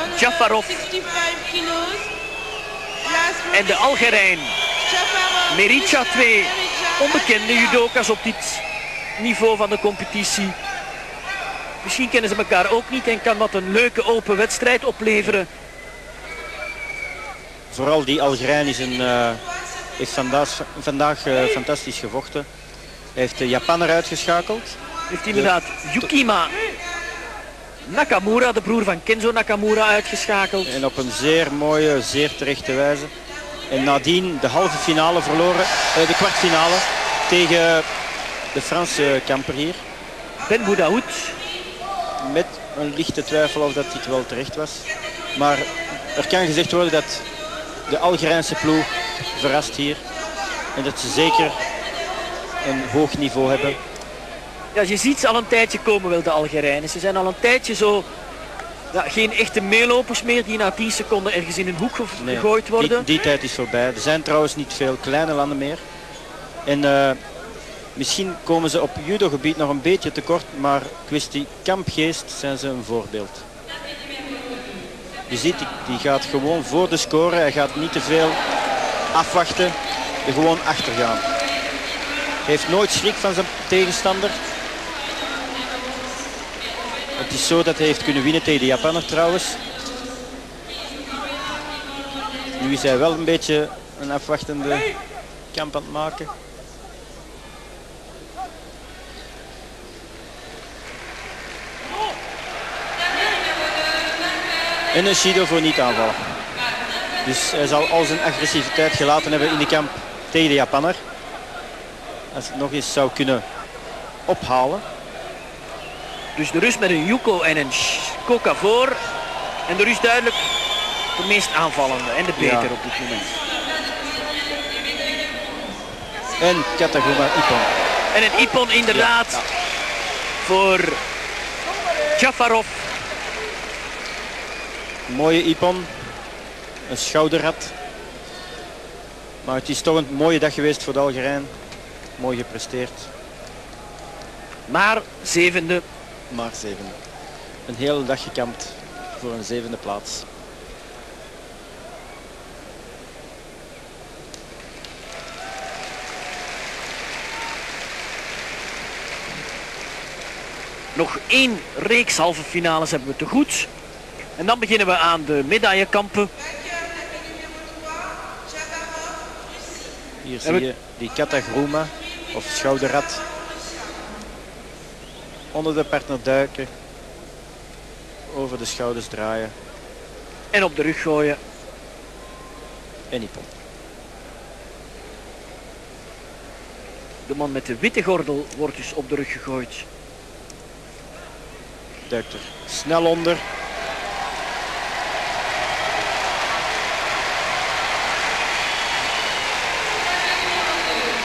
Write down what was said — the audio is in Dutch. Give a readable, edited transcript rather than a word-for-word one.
Dzhafarov. En de Algerijn Meridja, 2 onbekende judoka's op dit niveau van de competitie. Misschien kennen ze elkaar ook niet en kan dat een leuke open wedstrijd opleveren. Vooral die Algerijn heeft vandaag fantastisch gevochten. Hij heeft de Japaner uitgeschakeld. Heeft inderdaad Yukima Nakamura, de broer van Kenzo Nakamura, uitgeschakeld. En op een zeer mooie, zeer terechte wijze. En nadien de halve finale verloren, de kwartfinale tegen de Franse kamper hier. Ben Boudaoud. Met een lichte twijfel of dat dit wel terecht was. Maar er kan gezegd worden dat de Algerijnse ploeg verrast hier. En dat ze zeker een hoog niveau hebben. Ja, je ziet ze al een tijdje komen wel, de Algerijnen. Ze zijn al een tijdje zo... Ja, geen echte meelopers meer die na 10 seconden ergens in een hoek gegooid worden. Die tijd is voorbij. Er zijn trouwens niet veel kleine landen meer. En misschien komen ze op judogebied nog een beetje tekort, maar kwestie kampgeest zijn ze een voorbeeld. Je ziet, die gaat gewoon voor de score. Hij gaat niet te veel afwachten. Er gewoon achter gaan. Hij heeft nooit schrik van zijn tegenstander. Het is zo dat hij heeft kunnen winnen tegen de Japaner trouwens. Nu is hij wel een beetje een afwachtende kamp aan het maken. En een Judo voor niet aanvallen. Dus hij zal al zijn agressiviteit gelaten hebben in de kamp tegen de Japaner. Als het nog eens zou kunnen ophalen. Dus de Rus met een Yuko en een Koka voor. En de Rus duidelijk de meest aanvallende en de beter op dit moment. En Kataguma Ippon. En een Ippon inderdaad voor Dzhafarov. Mooie Ippon. Een schouderrad. Maar het is toch een mooie dag geweest voor de Algerijn. Mooi gepresteerd. Maar zevende. Maar zevende. Een hele dag gekampt voor een zevende plaats. Nog 1 reeks halve finales hebben we te goed. En dan beginnen we aan de medaillekampen. Hier zie je die Kataguma of schouderrad. Onder de partner duiken. Over de schouders draaien. En op de rug gooien. En Ippon. De man met de witte gordel wordt dus op de rug gegooid. Duikt er snel onder.